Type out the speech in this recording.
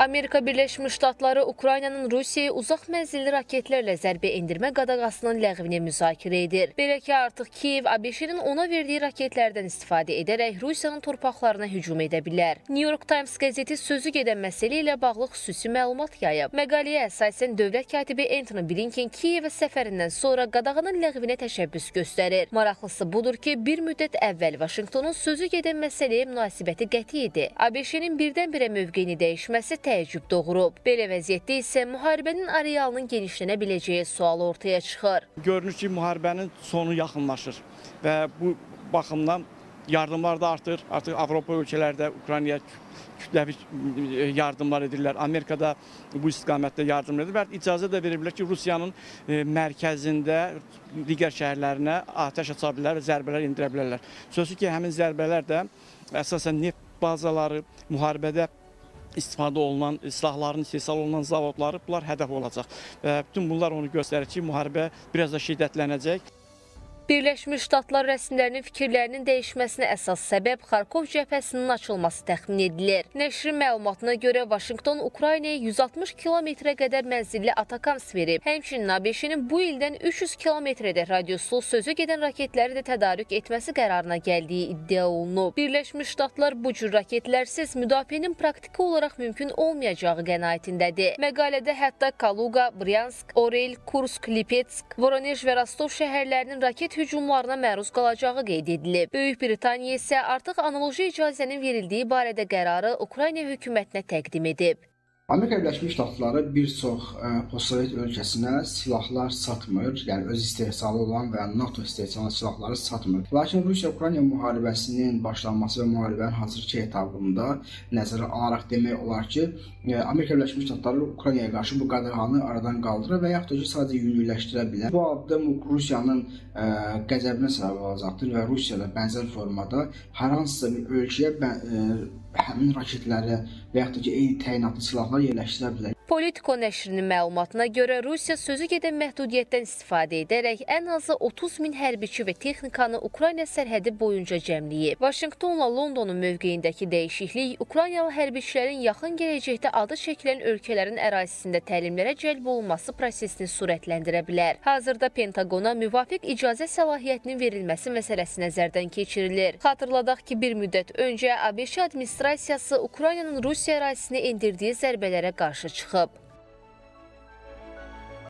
Amerika Birləşmiş Ştatları Ukraynanın Rusiyaya uzaq mənzilli raketlərlə zərbə endirmə qadağasının ləğvini müzakirə edir. Belə ki, artıq Kiyev ABŞ-nin ona verdiyi raketlərdən istifadə edərək Rusiyanın torpaqlarına hücum edə bilər. New York Times qəzeti sözü gedən məsələ ilə bağlı xüsusi məlumat yayıb. Məqaləyə əsasən dövlət katibi Antony Blinken Kiyevə səfərindən sonra qadağanın ləğvinə təşəbbüs göstərir. Maraqlısı budur ki, bir müddət əvvəl Vaşinqtonun sözü gedən məsələyə münasibəti qəti idi. ABŞ-nin birdən-birə mövqeyini dəyişməsi təəccüb doğurub. Belə vəziyyətdə isə müharibənin arealının genişlənə biləcəyi sualı ortaya çıxır. Görünür ki, müharibənin sonu yaxınlaşır və bu baxımdan yardımlar da artır. Artıq Avropa ölkələrdə Ukraynaya kütləvi yardımlar edirlər. Amerikada bu istiqamətdə yardım edir və icazə də veriblər ki, Rusiyanın mərkəzində digər şəhərlərinə atəş aça bilər və zərbələr endirə bilərlər. Sözsüz ki, həmin zərbələr də əsasən neft bazaları, müharibədə istifadə olunan, silahların istehsal olunan zavodları bunlar hədəf olacaq. Və bütün bunlar onu göstərir ki, müharibə biraz da şiddətlənəcək. Birləşmiş Ştatlar rəsmilərinin fikirlərinin dəyişməsinə əsas səbəb Xarkov cəbhəsinin açılması təxmin edilir. Nəşrin məlumatına görə Vaşinqton Ukraynaya 160 kilometrə qədər mənzilli Atakams verib. Həmçinin ABŞ-nin bu ildən 300 kilometrədə radiuslu sözü gedən raketləri də tədarük etməsi qərarına gəldiyi iddia olunub. Birləşmiş Ştatlar bu cür raketlərsiz müdafiənin praktiki olaraq mümkün olmayacağı qənaətindədir. Məqalədə hətta Kaluga, Bryansk, Orel, Kursk, Lipetsk, Voronej və Rostov şəhərlərinin raket hücumlarına məruz qalacağı qeyd edilib. Böyük Britaniya isə artıq analoji icazənin verildiyi barədə qərarı Ukrayna hökumətinə təqdim edib. Amerika Birləşmiş Ştatları bir çox postsovet ölkəsinə silahlar satmır, yəni öz istehsalı olan və NATO istehsalı silahları satmır. Lakin Rusiya-Ukrayna müharibəsinin başlanması və müharibənin hazırki etabında nəzərə alaraq demək olar ki, Amerika Birləşmiş Ştatları Ukraynaya qarşı bu qadağanı aradan qaldırır və yaxud da ki, sadəcə yüngülləşdirə bilər. Bu addım Rusiyanın qəzəbinə səbəb olacaqdır və Rusiyada bənzər formada hər hansısa bir ölkəyə həmin raketləri və yaxud da ki, eyni təyinatlı silahlar yerləşdirə bilər. Politico nəşrinin məlumatına görə Rusiya sözü gedən məhdudiyyətdən istifadə edərək ən azı 30 min hərbiçi və texnikanı Ukrayna sərhədi boyunca cəmləyib. Vaşinqtonla Londonun mövqeyindəki dəyişiklik Ukraynalı hərbiçilərin yaxın gələcəkdə adı çəkilən ölkələrin ərazisində təlimlərə cəlb olunması prosesini sürətləndirə bilər. Hazırda Pentagona müvafiq icazə səlahiyyətinin verilməsi məsələsi nəzərdən keçirilir. Xatırladaq ki, bir müddət öncə ABŞ administrasiyası Ukraynanın Rusiya ərazisinə endirdiyi zərbələrə qarşı çıxıb.